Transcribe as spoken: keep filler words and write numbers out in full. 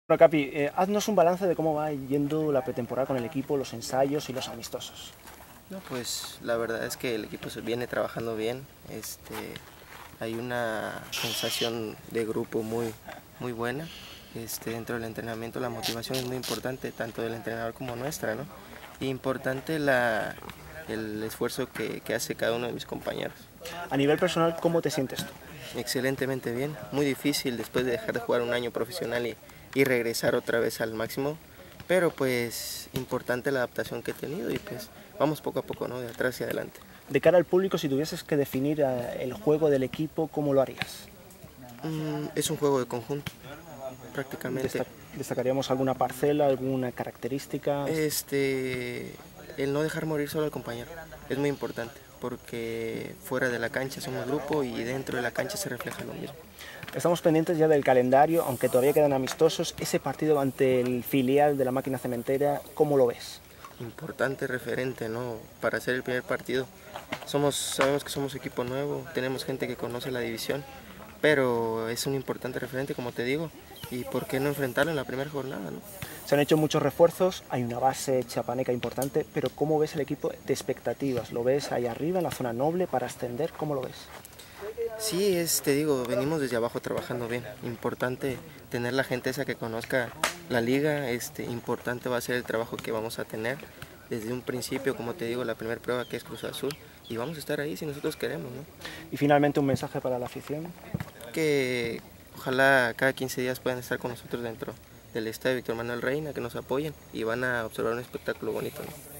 Bueno, Capi, eh, haznos un balance de cómo va yendo la pretemporada con el equipo, los ensayos y los amistosos. No, pues la verdad es que el equipo se viene trabajando bien. Este, hay una sensación de grupo muy, muy buena. Este, dentro del entrenamiento la motivación es muy importante, tanto del entrenador como nuestra, ¿no? Y importante la, el esfuerzo que, que hace cada uno de mis compañeros. A nivel personal, ¿cómo te sientes tú? Excelentemente bien, muy difícil después de dejar de jugar un año profesional y, y regresar otra vez al máximo, pero pues importante la adaptación que he tenido y pues vamos poco a poco, ¿no? De atrás hacia adelante. De cara al público, si tuvieses que definir eh, el juego del equipo, ¿cómo lo harías? Mm, es un juego de conjunto, prácticamente. Destac ¿Destacaríamos alguna parcela, alguna característica? Este, el no dejar morir solo al compañero es muy importante, porque fuera de la cancha somos grupo y dentro de la cancha se refleja lo mismo. Estamos pendientes ya del calendario, aunque todavía quedan amistosos. Ese partido ante el filial de la Máquina Cementera, ¿cómo lo ves? Importante referente, ¿no? Para hacer el primer partido. Somos, sabemos que somos equipo nuevo, tenemos gente que conoce la división, pero es un importante referente, como te digo, y por qué no enfrentarlo en la primera jornada, ¿no? Se han hecho muchos refuerzos, hay una base chapaneca importante, pero ¿cómo ves el equipo de expectativas? ¿Lo ves ahí arriba, en la zona noble, para ascender? ¿Cómo lo ves? Sí, es, te digo, venimos desde abajo trabajando bien. Importante tener la gente esa que conozca la liga, este, importante va a ser el trabajo que vamos a tener desde un principio, como te digo, la primera prueba que es Cruz Azul, y vamos a estar ahí si nosotros queremos, ¿no? Y finalmente un mensaje para la afición. Que ojalá cada quince días puedan estar con nosotros dentro del estadio Víctor Manuel Reina, que nos apoyen y van a observar un espectáculo bonito, ¿no?